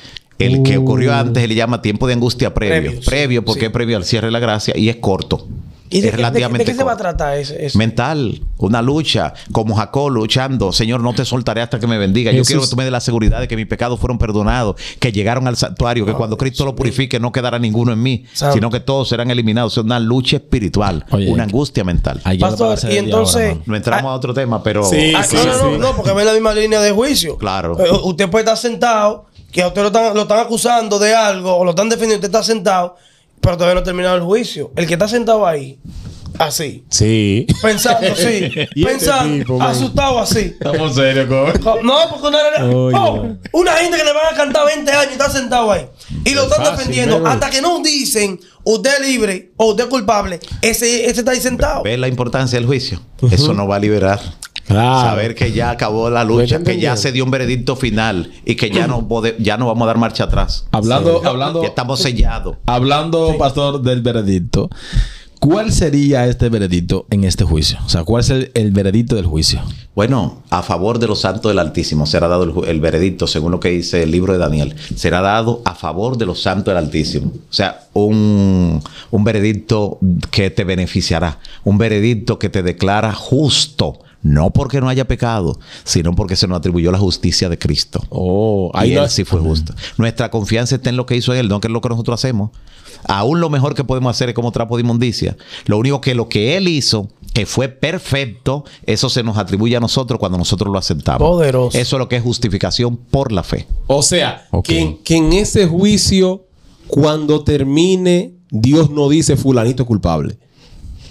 El que ocurrió antes se le llama tiempo de angustia previo. Previo, Previo, sí, porque sí. es previo al cierre de la gracia y es corto. ¿Y de, es qué- de- relativamente de qué se va a corto. tratar ese? ese? Mental, una lucha, como Jacob luchando. Señor, no te soltaré hasta que me bendiga. Yo Jesús. quiero que tú me des la seguridad de que mis pecados fueron perdonados, que llegaron al santuario, que cuando Cristo lo purifique no quedará ninguno en mí, Santo. sino que todos serán eliminados. Es una lucha espiritual, Oye, una angustia mental. Hay que Pastor, prepararse y desde entonces- ahora, mano. No entramos a otro tema, pero Sí, Ah, sí, no, no, no, sí. no, porque va en la misma línea de juicio. Claro. Eh, usted puede estar sentado, que a usted lo están, lo están acusando de algo, o lo están defendiendo, usted está sentado, pero todavía no ha terminado el juicio. El que está sentado ahí, así, Sí. pensando, sí, Y este pensando, tipo, man. asustado así. Estamos serios, joven. No, porque una, Oye. oh, una gente que le van a cantar veinte años y está sentado ahí. Y lo están Fácil, defendiendo bro. hasta que no dicen usted es libre o usted es culpable. Ese, ese está ahí sentado. ¿ves la importancia del juicio? Eso nos va a liberar. Claro. Saber que ya acabó la ¿Me lucha, está que ya entendiendo? se dio un veredicto final y que ya no, pode- ya no vamos a dar marcha atrás. Hablando, hablando, Ya estamos sellados. hablando, pastor, del veredicto. ¿Cuál sería este veredicto en este juicio? O sea, ¿cuál es el, el veredicto del juicio? Bueno, a favor de los santos del Altísimo será dado el, ju- el veredicto, según lo que dice el libro de Daniel. Será dado a favor de los santos del Altísimo. O sea, un, un veredicto que te beneficiará. Un veredicto que te declara justo. No porque no haya pecado, sino porque se nos atribuyó la justicia de Cristo. Oh, Y ahí él no- sí fue justo. Nuestra confianza está en lo que hizo él, no en lo que nosotros hacemos. Aún lo mejor que podemos hacer es como trapo de inmundicia. Lo único que lo que él hizo, que fue perfecto, eso se nos atribuye a nosotros cuando nosotros lo aceptamos. Poderoso. Eso es lo que es justificación por la fe. O sea, Ok. que, en- que en ese juicio, cuando termine, Dios no dice fulanito es culpable.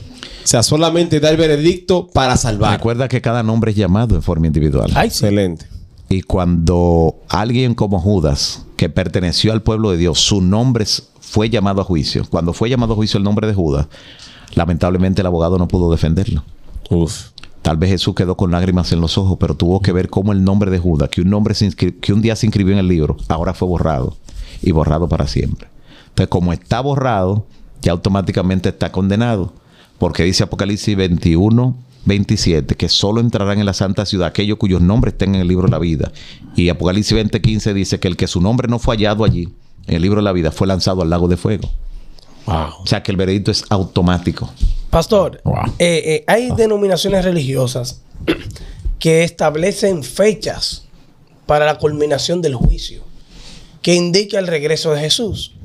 O sea, solamente da el veredicto para salvar. Recuerda que cada nombre es llamado en forma individual. Ay, sí. Excelente. Y cuando alguien como Judas, que perteneció al pueblo de Dios, su nombre fue llamado a juicio. Cuando fue llamado a juicio el nombre de Judas, lamentablemente el abogado no pudo defenderlo. Uf. Tal vez Jesús quedó con lágrimas en los ojos, pero tuvo que ver cómo el nombre de Judas, que un, nombre se inscri- que un día se inscribió en el libro, ahora fue borrado. Y borrado para siempre. Entonces, como está borrado, ya automáticamente está condenado. Porque dice Apocalipsis veintiuno, veintisiete, que solo entrarán en la santa ciudad aquellos cuyos nombres estén en el libro de la vida. Y Apocalipsis veinte, quince dice que el que su nombre no fue hallado allí, en el libro de la vida, fue lanzado al lago de fuego. Wow. O sea que el veredicto es automático. Pastor, Wow. eh, eh, hay denominaciones religiosas que establecen fechas para la culminación del juicio, que indica el regreso de Jesús.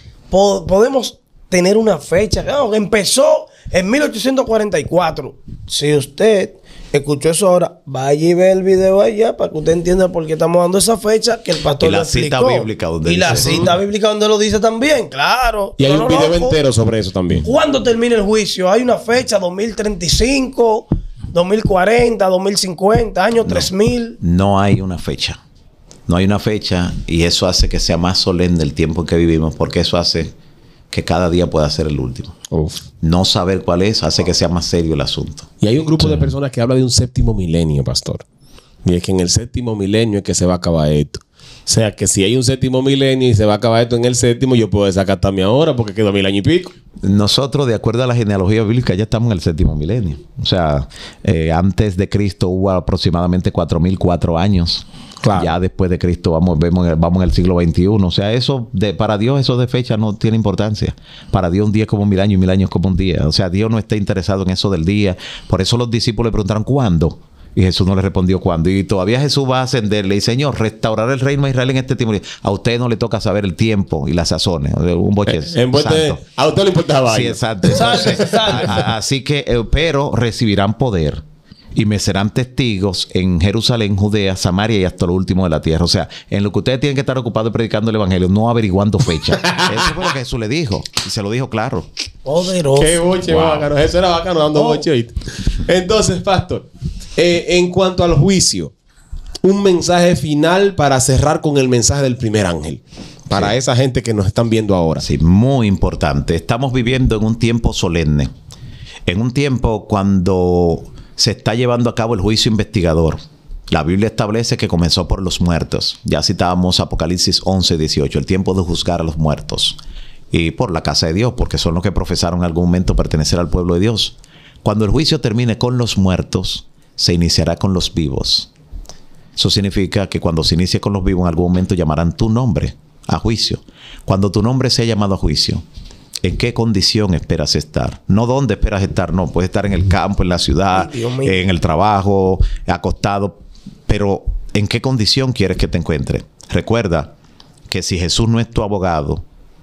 Po- podemos tener una fecha. No, empezó en mil ochocientos cuarenta y cuatro. Si usted escuchó eso ahora, vaya y ve el video allá para que usted entienda por qué estamos dando esa fecha que el pastor Y la lo cita explicó. bíblica donde y la dice. cita bíblica donde lo dice también, claro. Y hay No, un no, video loco. entero sobre eso también. ¿Cuándo termina el juicio? Hay una fecha, dos mil treinta y cinco, dos mil cuarenta, dos mil cincuenta, año tres mil. No hay una fecha. No hay una fecha y eso hace que sea más solemne el tiempo en que vivimos, porque eso hace que cada día pueda ser el último. Uf. No saber cuál es hace que sea más serio el asunto. Y hay un grupo de personas que habla de un séptimo milenio, pastor. Y es que en el séptimo milenio es que se va a acabar esto. O sea, que si hay un séptimo milenio y se va a acabar esto en el séptimo, yo puedo desacatarme ahora porque quedó mil años y pico. Nosotros, de acuerdo a la genealogía bíblica, ya estamos en el séptimo milenio. O sea, eh, antes de Cristo hubo aproximadamente cuatro mil cuatro años. Claro. Ya después de Cristo vamos, vemos en el, vamos en el siglo veintiuno. O sea, eso de, para Dios eso de fecha no tiene importancia. Para Dios un día es como mil años y mil años como un día. O sea, Dios no está interesado en eso del día. Por eso los discípulos le preguntaron ¿cuándo? Y Jesús no le respondió cuándo. Y todavía Jesús va a ascenderle y Señor, restaurar el reino de Israel en este tiempo. A usted no le toca saber el tiempo y las sazones. Un boche Eh, en vuelta de- santo. a usted le importa Sí, vaina. exacto. Entonces, Exacto. a- a- así que, eh, pero recibirán poder y me serán testigos en Jerusalén, Judea, Samaria y hasta lo último de la tierra. O sea, en lo que ustedes tienen que estar ocupados predicando el evangelio, no averiguando fecha. Eso fue lo que Jesús le dijo. Y se lo dijo claro. Poderoso. Qué boche, Wow. bacano. Eso era bacano dando Oh. boche, ¿oíste? Entonces, pastor, eh, en cuanto al juicio, un mensaje final para cerrar con el mensaje del primer ángel. Para Sí. esa gente que nos están viendo ahora. Sí, muy importante. Estamos viviendo en un tiempo solemne. En un tiempo cuando se está llevando a cabo el juicio investigador. La Biblia establece que comenzó por los muertos. Ya citábamos Apocalipsis once, dieciocho, el tiempo de juzgar a los muertos. Y por la casa de Dios, porque son los que profesaron en algún momento pertenecer al pueblo de Dios. Cuando el juicio termine con los muertos, se iniciará con los vivos. Eso significa que cuando se inicie con los vivos, en algún momento llamarán tu nombre a juicio. Cuando tu nombre sea llamado a juicio, ¿en qué condición esperas estar? No dónde esperas estar, no. Puedes estar en el campo, en la ciudad, Ay, Dios mío. en el trabajo, acostado. Pero ¿en qué condición quieres que te encuentre? Recuerda que si Jesús no es tu abogado,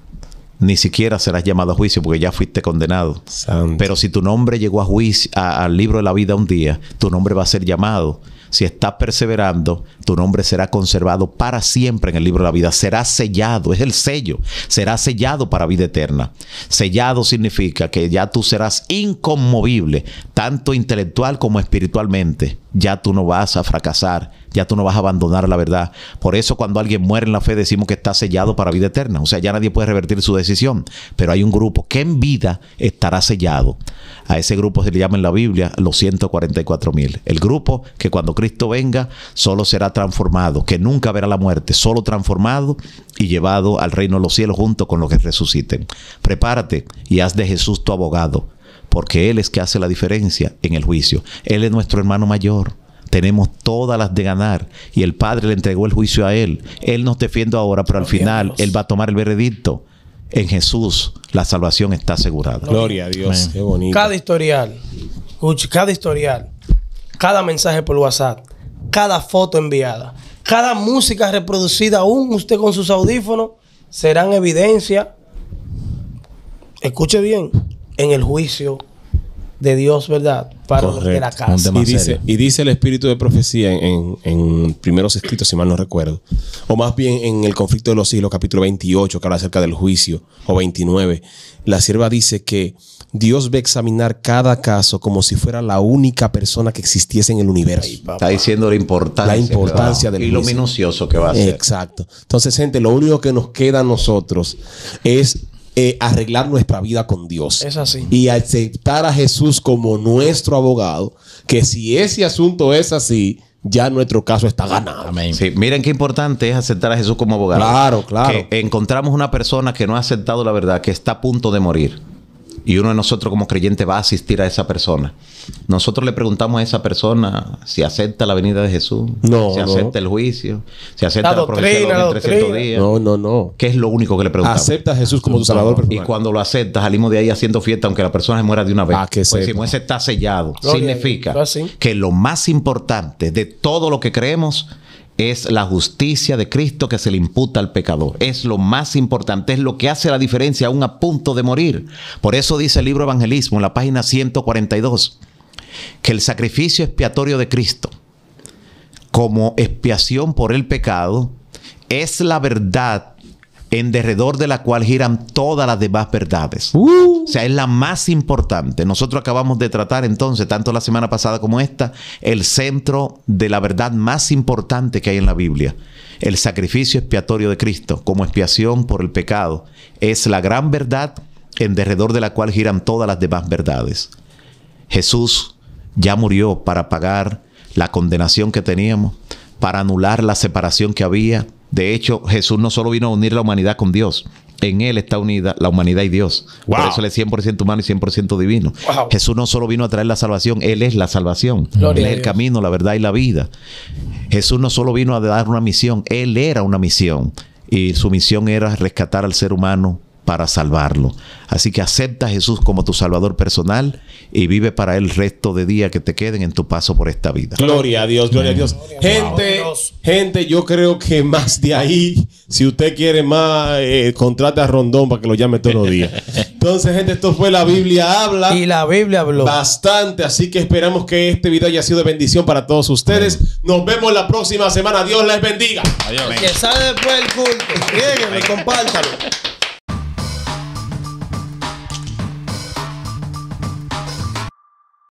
ni siquiera serás llamado a juicio porque ya fuiste condenado. Santo. Pero si tu nombre llegó a juicio, a- al libro de la vida un día, tu nombre va a ser llamado. Si estás perseverando, tu nombre será conservado para siempre en el libro de la vida. Será sellado, es el sello. Será sellado para vida eterna. Sellado significa que ya tú serás inconmovible, tanto intelectual como espiritualmente. Ya tú no vas a fracasar, ya tú no vas a abandonar la verdad. Por eso cuando alguien muere en la fe decimos que está sellado para vida eterna. O sea, ya nadie puede revertir su decisión. Pero hay un grupo que en vida estará sellado. A ese grupo se le llama en la Biblia los ciento cuarenta y cuatro mil. El grupo que cuando Cristo venga solo será transformado, que nunca verá la muerte, solo transformado y llevado al reino de los cielos junto con los que resuciten. Prepárate y haz de Jesús tu abogado, porque Él es que hace la diferencia en el juicio. Él es nuestro hermano mayor. Tenemos todas las de ganar y el Padre le entregó el juicio a Él. Él nos defiende ahora, pero al final Él va a tomar el veredicto. En Jesús la salvación está asegurada. Gloria a Dios. Amén. Qué bonito. Cada historial, escuche, cada historial, cada mensaje por WhatsApp, cada foto enviada, cada música reproducida, aún usted con sus audífonos, serán evidencia, escuche bien, en el juicio de Dios, ¿verdad? Para los de la Correcto. casa. Un tema Y dice, serio. y dice el espíritu de profecía en, en, en primeros escritos, si mal no recuerdo, o más bien en el conflicto de los siglos, capítulo veintiocho, que habla acerca del juicio, o veintinueve, la sierva dice que Dios va a examinar cada caso como si fuera la única persona que existiese en el universo. Ay, papá. Está diciendo la importancia, La importancia que va- del y lo juicio. minucioso que va a ser. Exacto. Entonces, gente, lo único que nos queda a nosotros es eh, arreglar nuestra vida con Dios. Es así. Y aceptar a Jesús como nuestro abogado, que si ese asunto es así, ya nuestro caso está ganado. Amén. Sí, miren qué importante es aceptar a Jesús como abogado. Claro, claro. Que encontramos una persona que no ha aceptado la verdad, que está a punto de morir. Y uno de nosotros como creyente va a asistir a esa persona. Nosotros le preguntamos a esa persona si acepta la venida de Jesús, No, si no. acepta el juicio, si acepta La la, profecía de doctrina, los la mil trescientos doctrina. días. No, no, no. ¿Qué es lo único que le preguntamos? Acepta a Jesús como tu salvador Y personal. cuando lo acepta, salimos de ahí haciendo fiesta, aunque la persona se muera de una vez. Ah, que pues sepa. decimos, ese está sellado. Gloria a Significa Dios. Así. que lo más importante de todo lo que creemos es la justicia de Cristo que se le imputa al pecador. Es lo más importante, es lo que hace la diferencia aún a punto de morir. Por eso dice el libro Evangelismo, en la página ciento cuarenta y dos, que el sacrificio expiatorio de Cristo como expiación por el pecado es la verdad en derredor de la cual giran todas las demás verdades. Uh. O sea, es la más importante. Nosotros acabamos de tratar entonces, tanto la semana pasada como esta, el centro de la verdad más importante que hay en la Biblia. El sacrificio expiatorio de Cristo como expiación por el pecado es la gran verdad en derredor de la cual giran todas las demás verdades. Jesús ya murió para pagar la condenación que teníamos, para anular la separación que había. De hecho, Jesús no solo vino a unir la humanidad con Dios, en Él está unida la humanidad y Dios. Wow. Por eso Él es cien por ciento humano y cien por ciento divino. Wow. Jesús no solo vino a traer la salvación, Él es la salvación. Gloria Él a es el Dios. camino, la verdad y la vida. Jesús no solo vino a dar una misión, Él era una misión. Y su misión era rescatar al ser humano para salvarlo. Así que acepta a Jesús como tu salvador personal y vive para Él el resto de días que te queden en tu paso por esta vida. Gloria a Dios, gloria a Dios. Gente, Dios. gente, yo creo que más de ahí, si usted quiere más, eh, contrate a Rondón para que lo llame todos los días. Entonces, gente, esto fue La Biblia Habla. Y la Biblia habló. Bastante, así que esperamos que este video haya sido de bendición para todos ustedes. Nos vemos la próxima semana. Dios les bendiga. Adiós. Que sale después del culto. Lléguenme, compártanlo.